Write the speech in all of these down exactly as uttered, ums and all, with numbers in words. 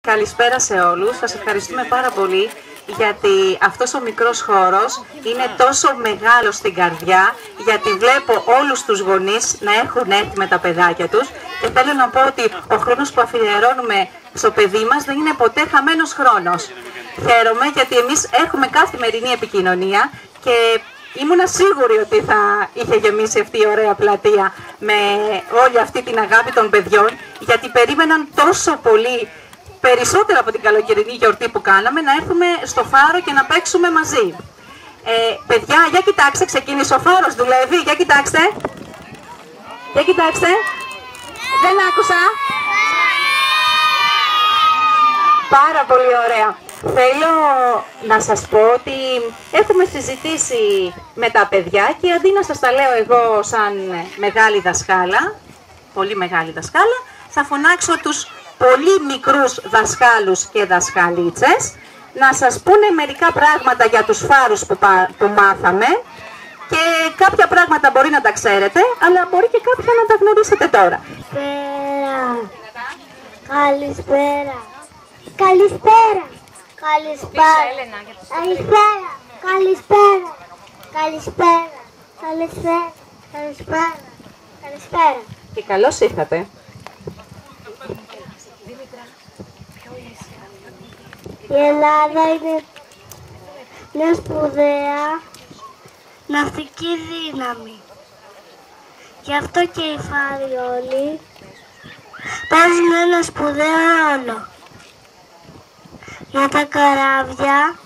Καλησπέρα σε όλους. Σας ευχαριστούμε πάρα πολύ γιατί αυτός ο μικρός χώρος είναι τόσο μεγάλος στην καρδιά, γιατί βλέπω όλους τους γονείς να έχουν έρθει με τα παιδάκια τους και θέλω να πω ότι ο χρόνος που αφιερώνουμε στο παιδί μας δεν είναι ποτέ χαμένος χρόνος. Χαίρομαι γιατί εμείς έχουμε καθημερινή επικοινωνία και ήμουνα σίγουρη ότι θα είχε γεμίσει αυτή η ωραία πλατεία με όλη αυτή την αγάπη των παιδιών, γιατί περίμεναν τόσο πολύ, περισσότερα από την καλοκαιρινή γιορτή που κάναμε, να έρθουμε στο Φάρο και να παίξουμε μαζί. Ε, παιδιά, για κοιτάξτε, ξεκίνησε ο Φάρος, δουλεύει, για κοιτάξτε. Για κοιτάξτε. Δεν άκουσα. Πάρα πολύ ωραία. Θέλω να σας πω ότι έχουμε συζητήσει με τα παιδιά και αντί να σας τα λέω εγώ σαν μεγάλη δασκάλα, πολύ μεγάλη δασκάλα, θα φωνάξω τους πολύ μικρούς δασκάλους και δασκαλίτσες να σας πούνε μερικά πράγματα για τους φάρους που, που μάθαμε και κάποια πράγματα μπορεί να τα ξέρετε, αλλά μπορεί και κάποια να τα γνωρίσετε τώρα. Καλησπέρα. Καλησπέρα. Καλησπέρα. Καλησπέρα. Καλησπέρα. Καλησπέρα. Καλησπέρα. Καλησπέρα. Καλησπέρα. Και καλώς ήρθατε. Η Ελλάδα είναι μια σπουδαία ναυτική δύναμη. Γι' αυτό και οι φάροι όλοι παίζουν ένα σπουδαίο ρόλο για τα καράβια,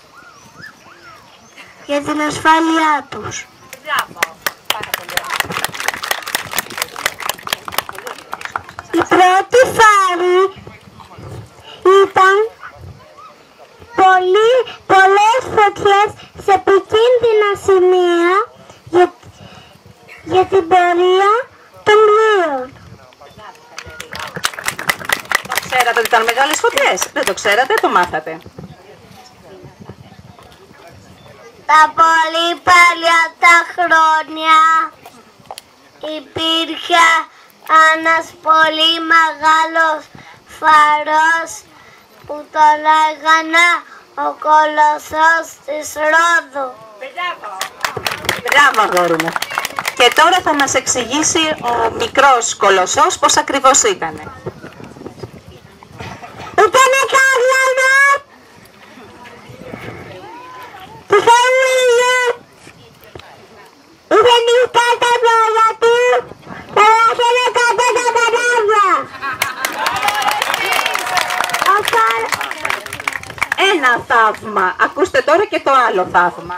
για την ασφάλειά τους. Η πρώτη φάρη ήταν πολύ, πολλές φωτιές σε επικίνδυνα σημεία για, για την πορεία των πλοίων. Το ξέρατε ότι ήταν μεγάλες φωτιές? Δεν το ξέρατε, το μάθατε. Τα πολύ παλιά τα χρόνια υπήρχε ένας πολύ μεγάλος φαρός που τον έγανε ο Κολοσσός της Ρόδου. Μπράβο, αγόρι μου. Και τώρα θα μας εξηγήσει ο μικρός Κολοσσός πώς ακριβώς ήτανε. Ήτανε καύλανο που θέλει, είχε νυχτά τα πλάγια του και ήθελε κάτω τα καράβια. Ένα θαύμα. Ακούστε τώρα και το άλλο θαύμα.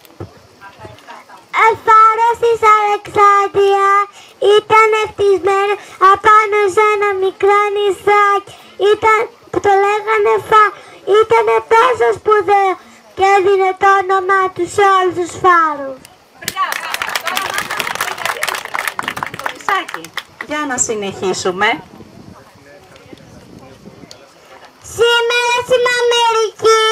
Ο φάρος της Αλεξάνδρεια ήταν ευτυσμένο απάνω σε ένα μικρό νησάκι. Ήταν, που το λέγανε Φα. Ήταν τόσο σπουδαίο και έδινε το όνομά του σε όλους τους φάρους. Για να συνεχίσουμε. Σήμερα στην Αμερική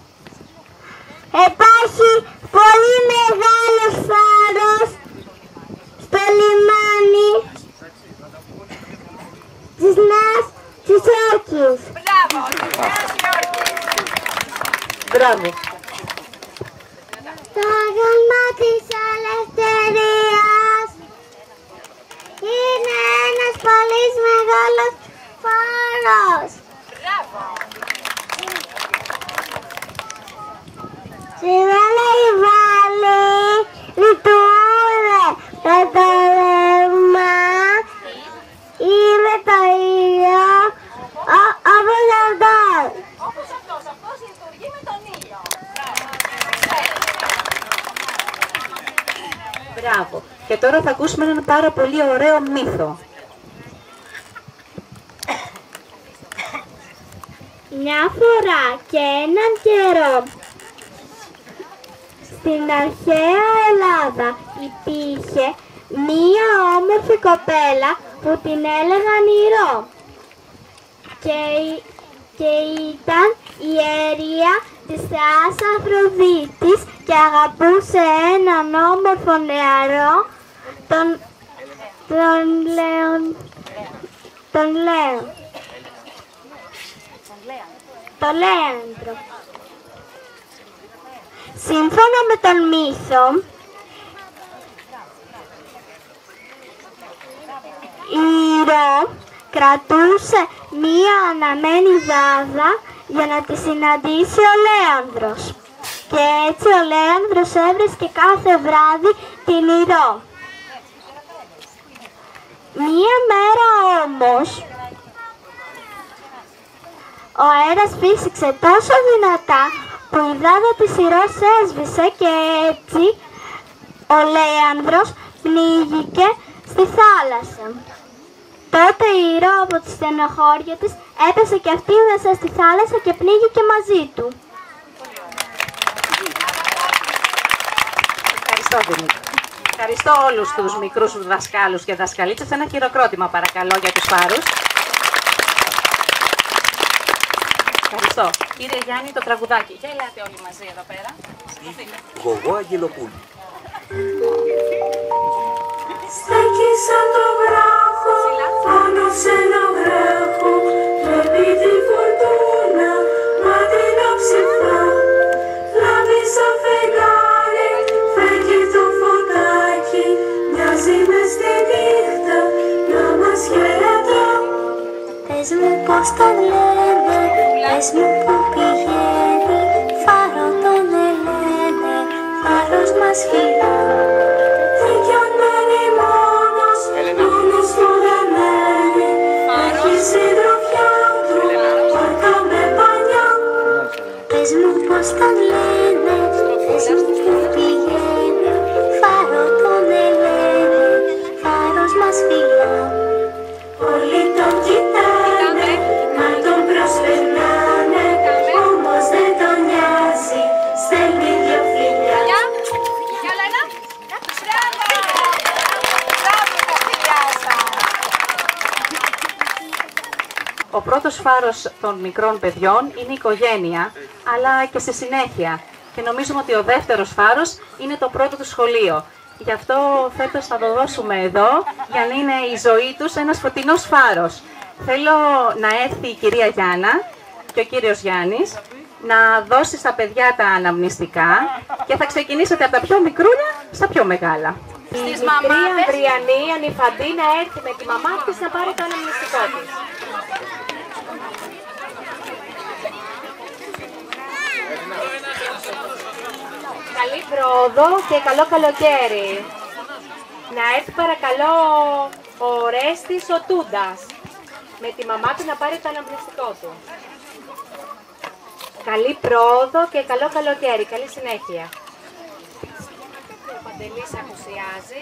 υπάρχει πολύ μεγάλος φάρος στο λιμάνι της Νέας Υόρκης. Μπράβο! Μπράβο! Το γάλμα της ελευθερίας είναι ένας πολύ μεγάλος φάρος. Σήμερα η βάλη λειτουργούν με το ρεύμα ή με το ήλιο, όπως αυτός. Όπως αυτός, αυτός λειτουργεί με τον ήλιο. Μπράβο. Και τώρα θα ακούσουμε έναν πάρα πολύ ωραίο μύθο. Μια φορά και έναν καιρό στην αρχαία Ελλάδα υπήρχε μία όμορφη κοπέλα που την έλεγαν Ηρώ και, και ήταν η ιερία της θεάς Αφροδίτης και αγαπούσε έναν όμορφο νεαρό τον, τον Λέον τον Λέον. Λέων. το Λέανδρο. Σύμφωνα με τον μύθο, η Ρο κρατούσε μία αναμένη δάδα για να τη συναντήσει ο Λέανδρος. Και έτσι ο Λέανδρος έβρισκε κάθε βράδυ την Ρο. Μία μέρα όμως, ο αέρας φύσηξε τόσο δυνατά που η δάδα της Ηρώς έσβησε και έτσι ο Λέανδρος πνίγηκε στη θάλασσα. Τότε η Ηρώ από τη στενοχώρια της έπεσε και αυτή μέσα στη θάλασσα και πνίγηκε μαζί του. Ευχαριστώ, Δημήτρη. Ευχαριστώ όλους τους μικρούς δασκάλους και δασκαλίτσες. Ένα χειροκρότημα παρακαλώ για τους φάρους. Ευχαριστώ. Κύριε Γιάννη, το τραγουδάκι. Για ελάτε όλοι μαζί εδώ πέρα. Γογό Αγγελοπούλου. Στέκει σαν το βράχο, πάνω σε ένα βράχο, βλέπει τη φορτούνα, μάτινα ψυχρά. Λάβει σαν φεγγάρι, φέγγει το φωτάκι, μοιάζει μες στη νύχτα, να μας χαιρετά. Πες μου πώς το λένε, πες μου που πηγαίνει, φάρο τον ελένε, φάρος μας φιλά. Δικιον μένει μόνος, μόνος του δεμένη, έχει συντροφιά του, πάρκα με πανιά. Πες μου πώς τον λένε, πες μου που πηγαίνει, φάρο τον ελένε, φάρος μας φιλά. Όλοι τον κοιτάνε, μα τον προσπερνάνε, όμως δεν τον νοιάζει, στέλνει δυο φιλιά. Ο πρώτος φάρος των μικρών παιδιών είναι η οικογένεια, αλλά και στη συνέχεια. Και νομίζουμε ότι ο δεύτερος φάρος είναι το πρώτο του σχολείο. Γι' αυτό φέτος θα το δώσουμε εδώ, για να είναι η ζωή τους ένας φωτεινός φάρος. Θέλω να έρθει η κυρία Γιάννα και ο κύριος Γιάννης να δώσει στα παιδιά τα αναμνηστικά και θα ξεκινήσετε από τα πιο μικρούλια στα πιο μεγάλα. Η μικρή Ανδριανή ανυφαντή να έρθει με τη μαμά της να πάρει το αναμνηστικό της. Καλή πρόοδο και καλό καλοκαίρι. Να έρθει παρακαλώ ο Ρέστης ο Τούντας με τη μαμά του να πάρει το αναμνηστικό του. Καλή πρόοδο και καλό καλοκαίρι. Καλή συνέχεια. Ο Παντελής απουσιάζει.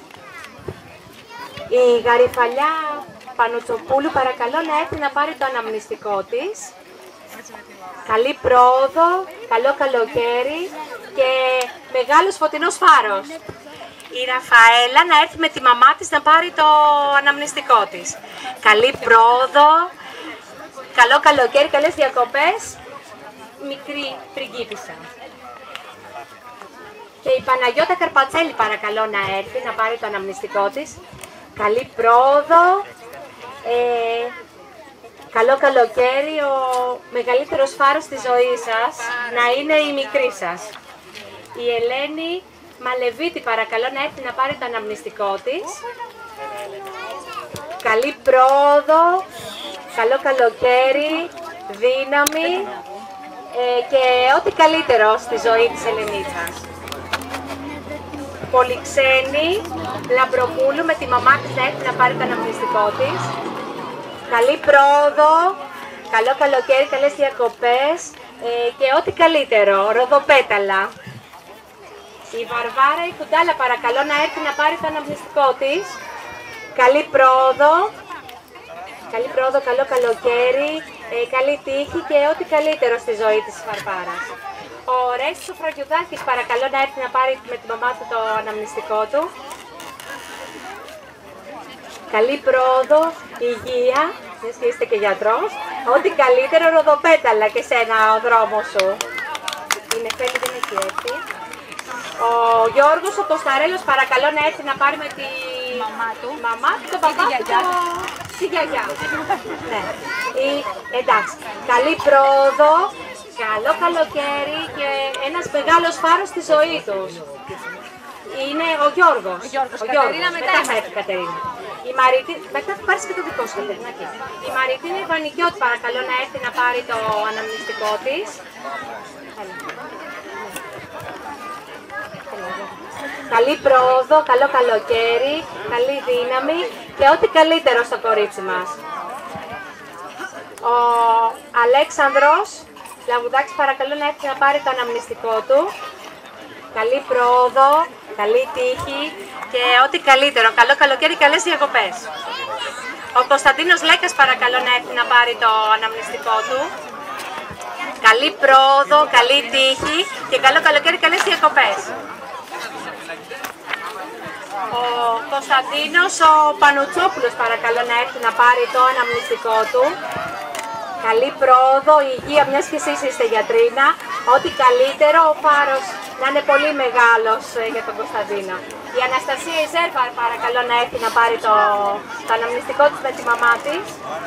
Η Γαριφαλιά Πανουτσοπούλου παρακαλώ να έρθει να πάρει το αναμνηστικό της. Καλή πρόοδο, καλό καλοκαίρι και μεγάλος φωτεινός φάρος. Η Ραφαέλα να έρθει με τη μαμά της να πάρει το αναμνηστικό της. Καλή πρόοδο, καλό καλοκαίρι, καλές διακοπές, μικρή πριγκίπισσα. Και η Παναγιώτα Καρπατσέλη παρακαλώ να έρθει να πάρει το αναμνηστικό της. Καλή πρόοδο, ε, καλό καλοκαίρι, ο μεγαλύτερος φάρος της ζωής σας να είναι η μικρή σας. Η Ελένη Μαλεβίτη παρακαλώ να έρθει να πάρει το αναμνηστικό της. Καλή πρόοδο, καλό καλοκαίρι, δύναμη ε, και ό,τι καλύτερο στη ζωή της Ελενίτσας. Πολυξένη Λαμπροπούλου με τη μαμά της να έρθει να πάρει το αναμνηστικό της. Καλή πρόοδο, καλό καλοκαίρι, καλές διακοπές ε, και ό,τι καλύτερο, ροδοπέταλα. Η Βαρβάρα η Κουντάλα παρακαλώ να έρθει να πάρει το αναμνηστικό της. Καλή πρόοδο, καλή πρόοδο, καλό καλοκαίρι, ε, καλή τύχη και ό,τι καλύτερο στη ζωή της Βαρβάρας. Ο Ρέστης ο Φραγιουδάκης παρακαλώ να έρθει να πάρει με τη μαμά του το αναμνηστικό του. Καλή πρόοδο, υγεία, δεν είστε και γιατρός, ό,τι καλύτερο, ροδοπέταλα και σένα ο δρόμος σου. Η Νεφέλη δεν έχει έρθει. Ο Γιώργος ο Κωνσταρέλος παρακαλώ να έρθει να πάρει με τη μαμά του, μαμά του τον παπά του η γιαγιά. Ναι. Η, εντάξει. Καλή πρόοδο, καλό καλοκαίρι και ένας μεγάλος φάρος στη ζωή τους. Είναι ο Γιώργος. Ο Γιώργος. Ο Κατερίνα, Γιώργος. μετά Μετά εμένα. θα έρθει η Κατερίνα. Η Μαρίτη, μετά θα πάρεις και το δικό σου, Κατερίνα. εκεί. Η Μαριτίνα Ιβανικιώτη, παρακαλώ να έρθει να πάρει το αναμνηστικό της. Έλα. Καλή πρόοδο, καλό καλοκαίρι, καλή δύναμη και ό,τι καλύτερο στο κορίτσι μας. Ο Αλέξανδρος Λαβουδάκης, παρακαλώ να έρθει να πάρει το αναμνηστικό του. Καλή πρόοδο, καλή τύχη και ό,τι καλύτερο. Καλό καλοκαίρι, καλές διακοπές. Ο Κωνσταντίνος Λέκας, παρακαλώ να έρθει να πάρει το αναμνηστικό του. Καλή πρόοδο, καλή τύχη και καλό καλοκαίρι, καλές διακοπές. Ο Κωνσταντίνος ο Πανουτσόπουλος, παρακαλώ να έρθει να πάρει το αναμνηστικό του. Καλή πρόοδο, υγεία, μιας και εσείς είστε γιατρίνα. Ό,τι καλύτερο, ο φάρος να είναι πολύ μεγάλος ε, για τον Κωνσταντίνο. Η Αναστασία Ιζέρβα, παρακαλώ να έρθει να πάρει το, το αναμνηστικό της με τη μαμά της.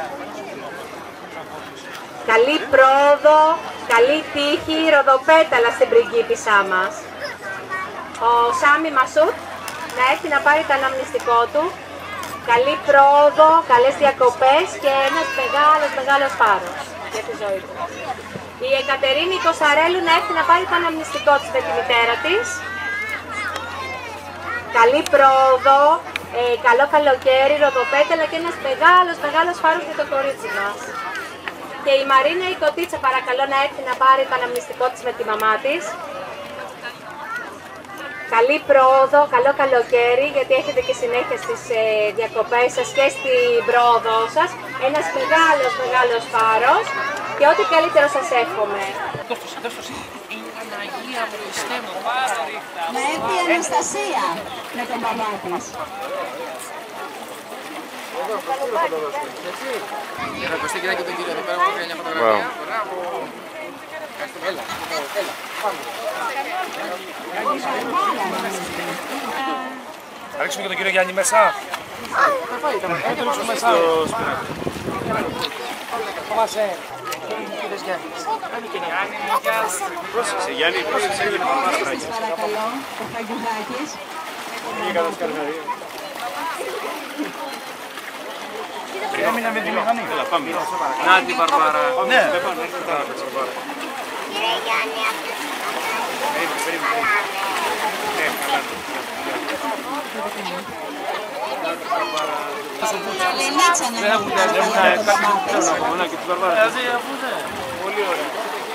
Καλή πρόοδο, καλή τύχη, ροδοπέταλα στην πριγκίπισσά μας. Ο Σάμι Μασούτ να έρθει να πάρει το αναμνηστικό του. Καλή πρόοδο, καλές διακοπές και ένας μεγάλος μεγάλος φάρος για τη ζωή του. Η Εκατερίνη Κοσαρέλου να έρθει να πάρει το αναμνηστικό της με τη μητέρα της. Καλή πρόοδο, ε, καλό καλοκαίρι, ροδοπέταλα και ένας μεγάλος μεγάλος φάρος για το κορίτσι μας. Και η Μαρίνα η Κωτίτσα, παρακαλώ να έρθει να πάρει το αναμνηστικό της με τη μαμά της. Καλή πρόοδο, καλό καλοκαίρι, γιατί έχετε και συνέχεια στις ε, διακοπές σας και στην πρόοδό σας. Ένας μεγάλος, μεγάλος φάρος και ό,τι καλύτερο σας εύχομαι. Να έρθει η Αναστασία με τον μπαμπά της. Θα ακουστεί και τον κύριο εδώ πέρα που κάνει μια φωτογραφία. Μπράβο. Έλα, έλα, πάμε. Θα ρίξουμε και τον κύριο Γιάννη μέσα. Θα πάει, θα πάει. Θα ρίξουμε μέσα. Φοβάσαι. Πρόσεξε Γιάννη, πρόσεξε Γιάννη. Παρακαλώ, ο Χαγιουδάκης. Έμεινα με τη μηχανή. Έλα, πάμε. Να την Βαρβάρα. Ναι. Κύριε Γιάννη, Λενίτσα να έρθει παρακαλώ. Πολύ ωραία.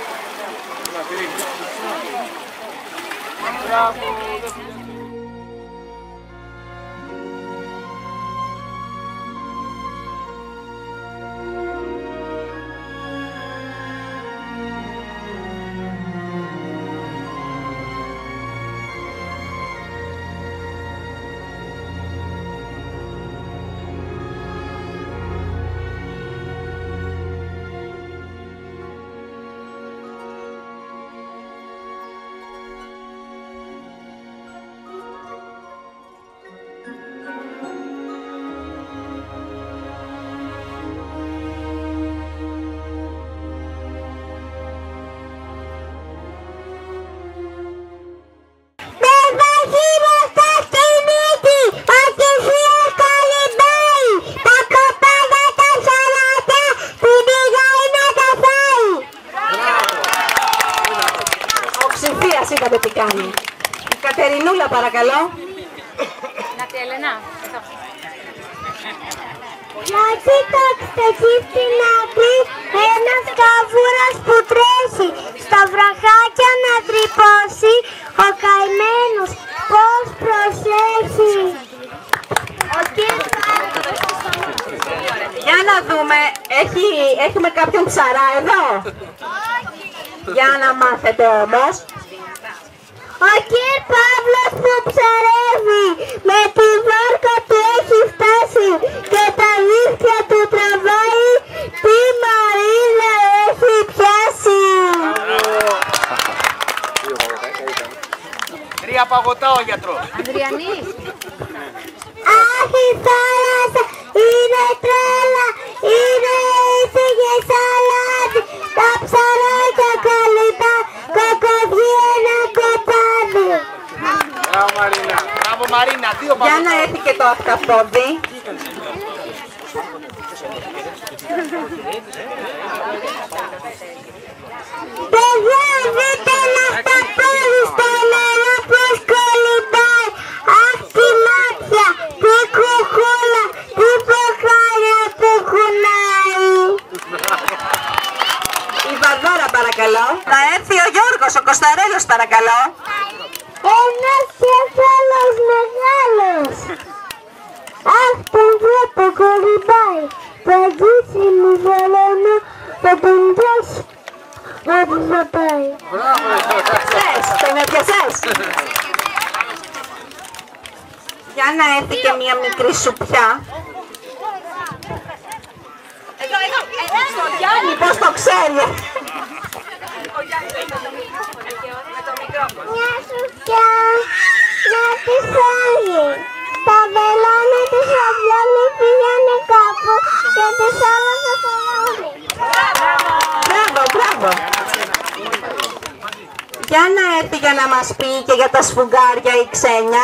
είδατε τι κάνει. Η Κατερινούλα παρακαλώ. Να τη Ελένα. Να κοιτάξτε εκεί στην άκρη ένας καβούρας που τρέχει στα βραχάκια να τρυπώσει, ο καημένος πώς προσέχει. Ο κύριος... Για να δούμε, Έχει, έχουμε κάποιον ψαρά εδώ. Για να μάθετε όμως. Ο κύριος Παύλος που ψαρεύει, με τη βάρκα του έχει φτάσει και τα νύχια του τραβάει, τη Μαρίλα έχει πιάσει. Τρία παγωτά ο γιατρός. Ανδριανή. Αχ, η θάλασσα είναι είναι τρέλα, είναι ήσυχη σαλάτι, τα ψαράκια κολλητά, κοκοδιέ ένα κοτάδι. Μπράβο Μαρίνα, μπράβο Μαρίνα, δύο Για να έρθει και το αχταπόδι. Παιδιά, δείτε ένα αχταπόδι στο νερό πως κολυμπάει. Αχ, τη μάτια, τη κουκούλα, τη ποχάρια που κουνάει. Η Βαρβάρα παρακαλώ. Να έρθει ο Γιώργος, ο Κωνσταρέλος παρακαλώ. Ένας κεφάλος μεγάλος. Αχ, τον βλέπω κολυμπάει. Το αγγίτσι μου βελώνω, θα τον πιάσω. Όπου θα πάει. Πιασές, τον έπιασες. Για να έρθει και μία μικρή σουπιά. Εδώ, εδώ, εδώ, στο Γιάννη. Πώς το ξέρει. Μια σουπιά να τη φάγει. Τα βελόνια της αυλώνει πήγανε κάπου και της άλλαζε το λάδι. Μπράβο, μπράβο. Για να έρθει για να μας πει και για τα σφουγγάρια η Ξένια.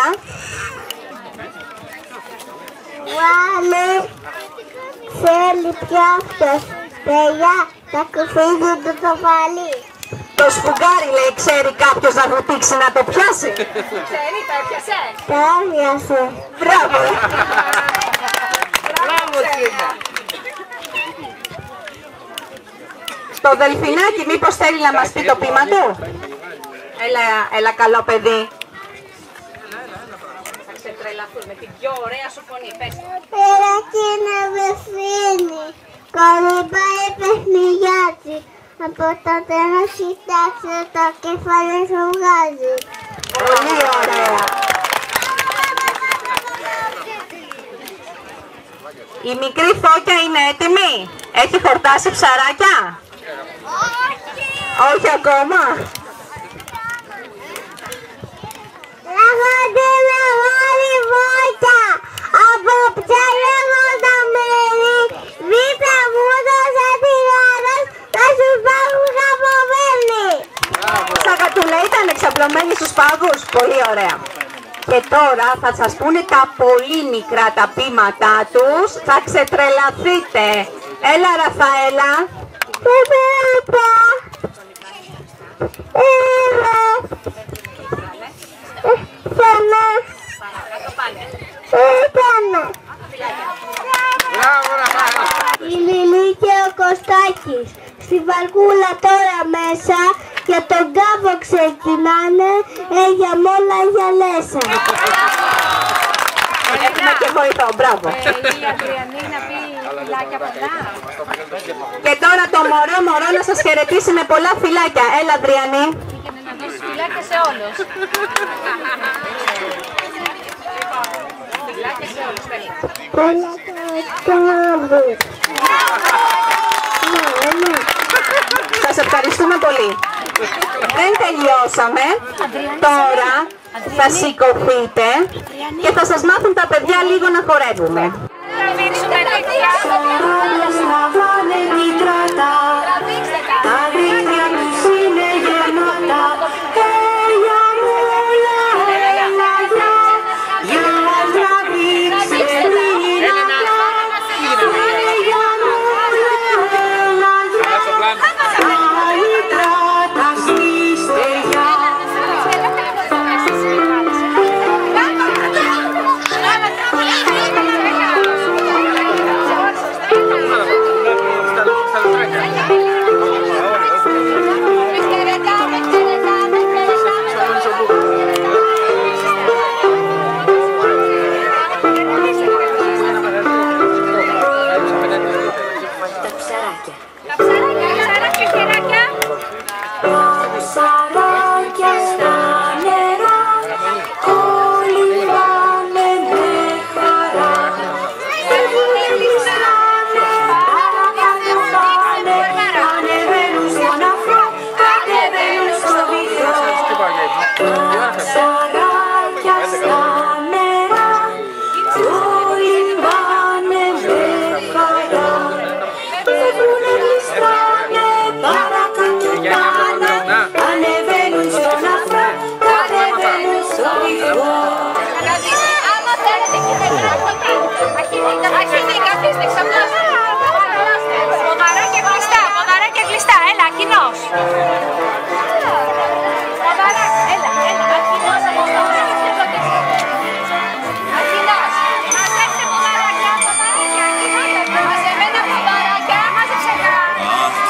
Βάλε, θέλει πιάφτος. Παιδιά, θα κουφίζει το κεφάλι. Το σφουγγάρι λέει, ξέρει κάποιος να βουτήξει να το πιάσει. Ξέρει, το έπιασε. Τα άδειασε. Μπράβο. Μπράβο Ξένια. Το Δελφινάκι μήπως θέλει να μας πει το πείμα του. Έλα, έλα καλό παιδί. Θα ξετρελαθούν με την πιο ωραία σου φωνή. Πες το. Πέρα και να βευθύνει. Κολυμπάει παιχνιγιάτσι. Από το τέλος κοιτάξτε το κεφάλι σου βγάζει. Πολύ ωραία. Η μικρή Φώκια είναι έτοιμη. Έχει χορτάσει ψαράκια. Όχι ακόμα. Λέγονται μεγάλη Φώκια. Από ποια λέγοντα μέρη. Δίπλα μου δώσα την ώρα. Θα σου πάγουν καποβέλη. Σακατούλα ήταν εξαπλωμένη στους πάγους. Πολύ ωραία. Και τώρα θα σας πούνε τα πολύ μικρά τα ποίηματά τους. Θα ξετρελαθείτε. Έλα Ραφαέλα. Πεπέτα. Έλα. Φανά. Ήτανε. Μπράβο Ραφαέλα. Η Λιλή και ο Κωστάκης στη βαρκούλα τώρα μέσα για τον κάβο ξεκινάνε, ε, για μόλα για λέσα. Έχουμε και βοηθό, μπράβο. Ε, η Αδριανή να πει φιλάκια πολλά. Και τώρα το μωρό μωρό να σας χαιρετήσει με πολλά φιλάκια. Έλα Αδριανή. Πήγαινε να δώσει φιλάκια σε όλους. Φιλάκια σε όλους, παιδί. Πολλά το κάβο. Σας ευχαριστούμε πολύ. Δεν τελειώσαμε. Τώρα θα σηκωθείτε και θα σας μάθουν τα παιδιά λίγο να χορεύουμε. Τραβήξουμε παιδιά. Τα γρήγορα τους είναι γεμάτα. Έλια μου, έλα, έλα, για να τραβήξτε την άκρα. Έλια μου, έλα, τα νητρά τα στήστε για. Στα λεπτράκια. Ακινός. Ποδαράκια. Έλα, έλα. Ακινός. Ακινός. Μαζέψε ποδαράκια. Μαζεμένα ποδαράκια. Μάζεψε κάτι.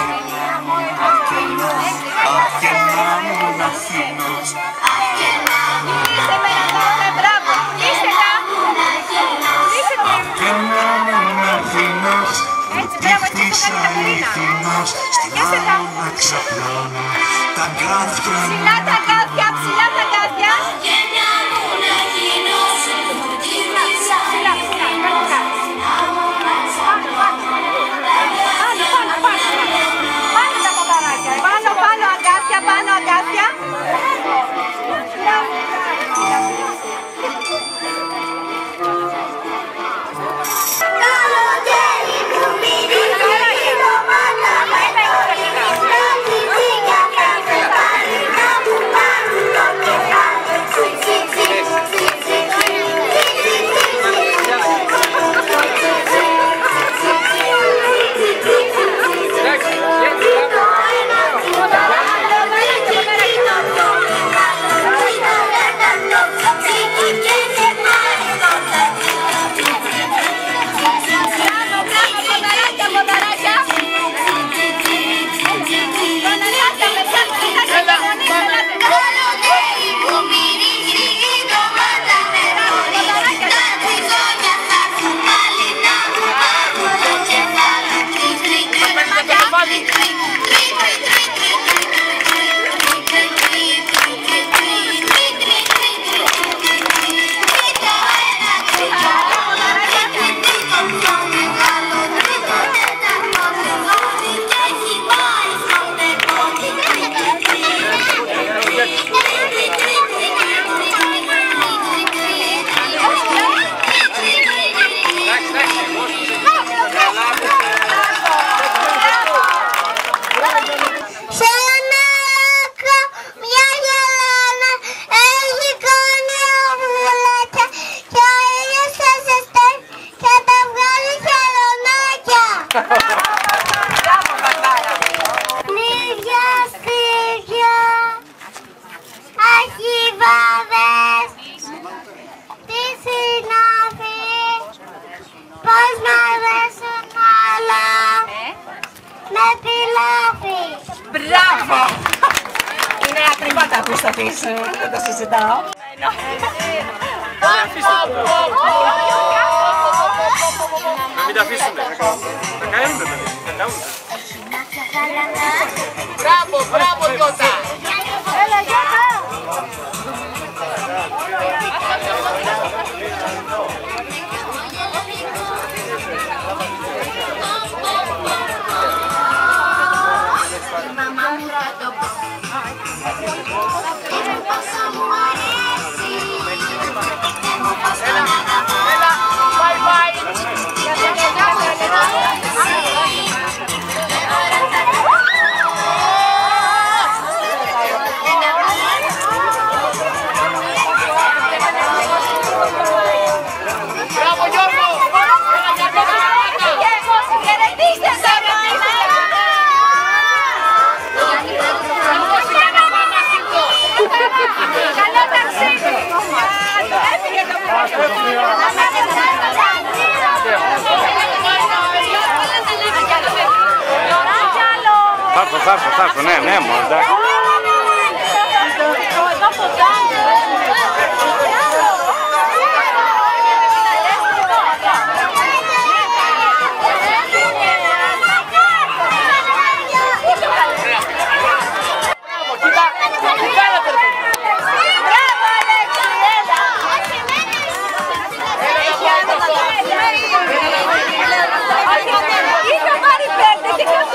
Είστε μελαγόνε, μπράβο. Είστε τα. Είστε τα. Έτσι, μπράβο, έτσι το κάνει η Κατερίνα. Είστε τα. Ψηλά τα κάδια, ψηλά τα κάδια. Πάνω, πάνω, αγκάθια, πάνω, αγκάθια. Μπράβο! Είναι ακριβά τα ακούστα της, δεν το συζητάω. Να μην τα αφήσουνε, θα καένουνε παιδί, θα καένουνε. Μπράβο, μπράβο Γιώτα! Έλα Γιώτα! Θα έρθω, θα έρθω, θα έρθω, ναι, ναι, μόνο, εντάξει.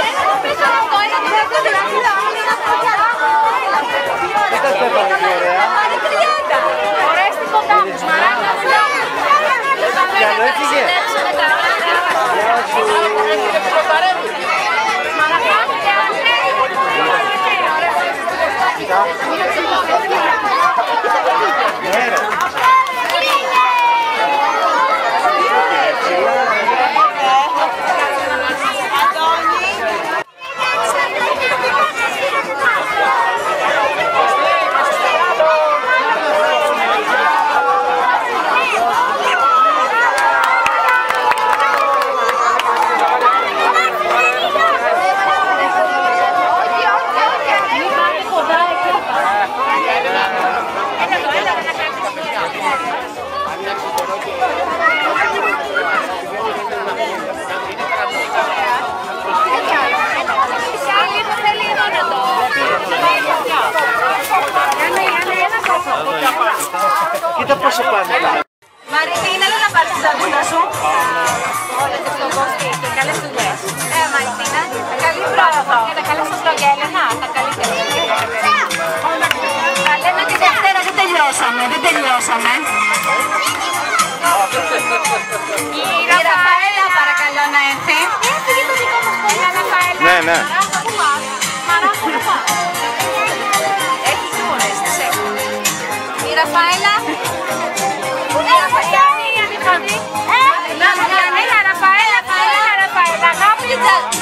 Είχα πάρει πέντε και ποιος ένας πίσω από το ένα. πόσο πάνε. Μαριτίνα, έλα να πάρεις τη σαγούνα σου. Όλα και στον κόσμο και καλές δουλειές. Ε, Μαριτίνα, καλή πρόοδο. Και τα καλά σας λόγια, Έλενα, τα καλύτερα. Τα λέμε τη Δευτέρα, δεν τελειώσαμε, δεν τελειώσαμε. Η Ραφαέλα, παρακαλώ να έρθει. Έφυγε το δικό μας κόμμα. Η Ραφαέλα. Ναι, ναι. Μαράκου, έχεις μόνες, τις έχω. Η Ραφαέλα. Πού είναι η Ραφαέλα, η Ραφαέλα, Ραφαέλα, Ραφαέλα, Ραφαέλα, αγάπη.